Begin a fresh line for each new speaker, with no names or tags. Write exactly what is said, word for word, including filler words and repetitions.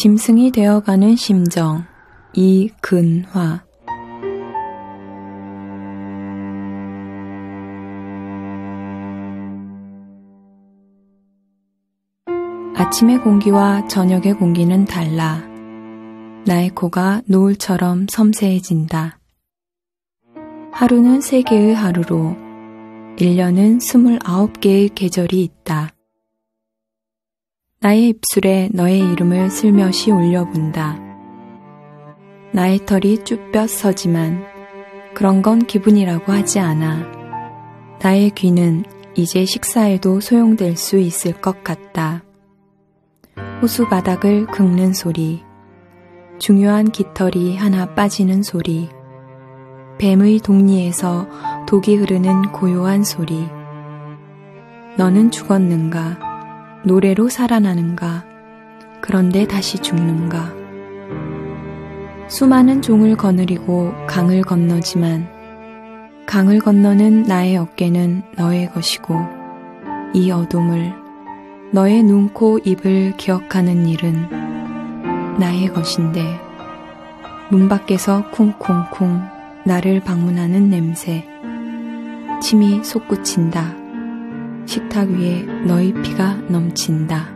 짐승이 되어가는 심정, 이근화. 아침의 공기와 저녁의 공기는 달라. 나의 코가 노을처럼 섬세해진다. 하루는 세 개의 하루로, 일 년은 스물아홉 개의 계절이 있다. 나의 입술에 너의 이름을 슬며시 올려본다. 나의 털이 쭈뼛 서지만 그런 건 기분이라고 하지 않아. 나의 귀는 이제 식사에도 소용될 수 있을 것 같다. 호수 바닥을 긁는 소리, 중요한 깃털이 하나 빠지는 소리, 뱀의 독리에서 독이 흐르는 고요한 소리. 너는 죽었는가? 노래로 살아나는가? 그런데 다시 죽는가? 수많은 종을 거느리고 강을 건너지만 강을 건너는 나의 어깨는 너의 것이고 이 어둠을, 너의 눈, 코, 입을 기억하는 일은 나의 것인데 문 밖에서 쿵쿵쿵 나를 방문하는 냄새, 침이 솟구친다. 식탁 위에 너의 피가 넘친다.